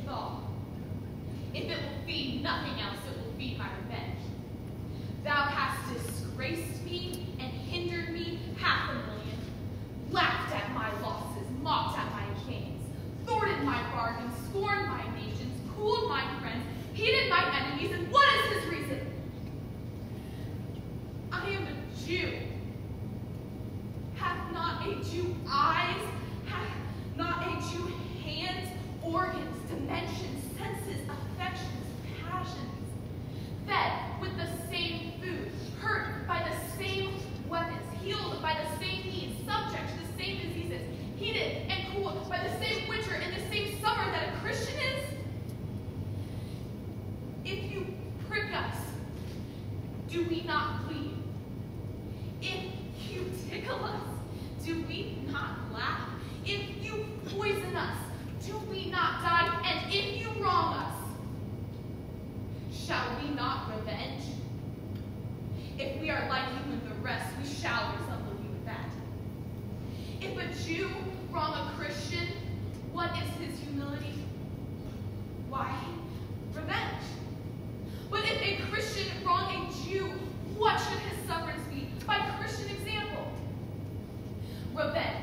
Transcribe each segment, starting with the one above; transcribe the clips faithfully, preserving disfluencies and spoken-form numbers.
withal. If it will feed nothing else, it will feed my revenge. Thou hast disgraced me and hindered me half a million, laughed at my losses, mocked at my gains, thwarted my bargains, scorned my nations, cooled my friends, hated my enemies, and what is his reason? I am a Jew. Hath not a Jew eyes? Hath not a Jew hands, organs, dimensions, senses, affections, passions? Fed with the same food, hurt by the same weapons, healed by the same needs, subject to the same diseases, heated and cooled by the same winter and the same summer that a Christian is? If you prick us, do we not bleed? If you tickle us, do we not laugh? If you poison us, do we not die? And if you wrong us, shall we not revenge? If we are like you and the rest, we shall resemble you with that. If a Jew wrong a Christian, what is his humility? Why, revenge. But if a Christian wrong a Jew, what should his sufferance be? By Christian example. Revenge.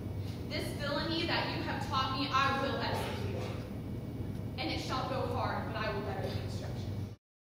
This villainy that you have taught me, I will execute. And it shall go hard